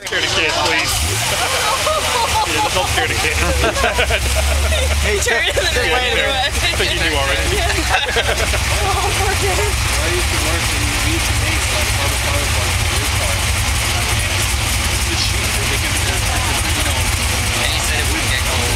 Scare the kid, please. Yeah, don't scare the kid. Hey, turn it I think you knew already. Oh, poor kid. I used to work in V8, like all the cars like race cars. It's the sheet that they can, you know. And he said it wouldn't get cold.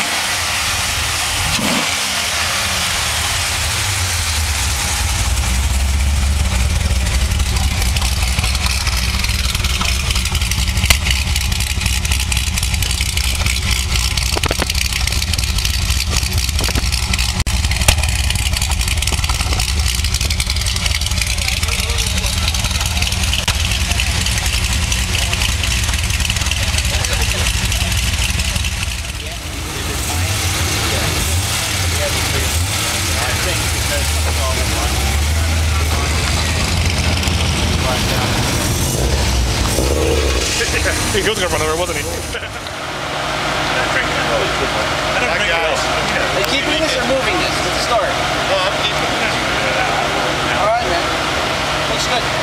He was gonna run over, wasn't he? Are you keeping this or moving this? What's the story? No, I'm keeping it. Alright, man. Looks good.